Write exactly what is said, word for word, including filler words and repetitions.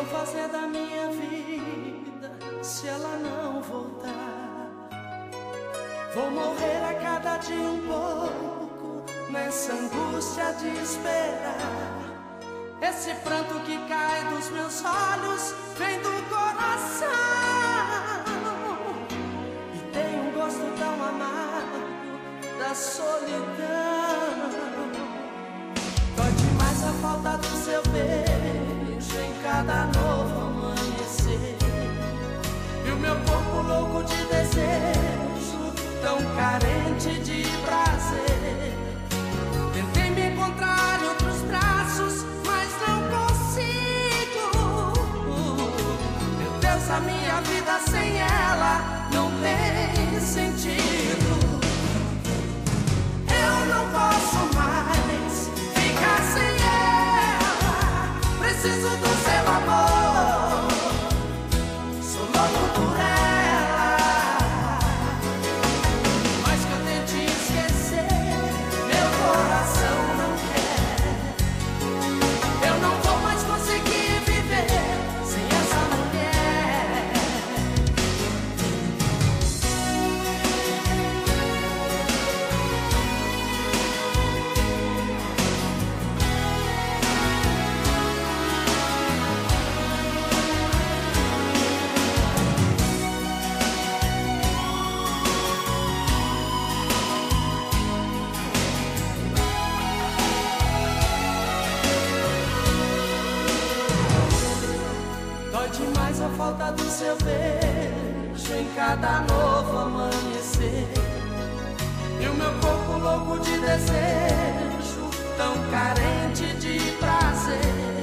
vou fazer da minha vida se ela não voltar? Vou morrer a cada dia um pouco nessa angústia de esperar. Esse pranto que cai dos meus olhos vem do coração e tem um gosto tão amargo da solidão. Dói demais a falta do seu beijo em cada novo amanhecer, e o meu corpo louco de desejo, tão carente de prazer. Tentei me encontrar em outros braços, mas não consigo. Meu Deus, a minha vida sem ela não tem sentido. Eu não posso mais ficar sem ela. Preciso do seu amor, sou louco por ela. Mas que eu tente esquecer, meu coração não quer. Eu não vou mais conseguir viver sem essa mulher. Dói demais a falta do seu beijo em cada novo amanhecer, e o meu corpo louco de desejo, tão carente de prazer.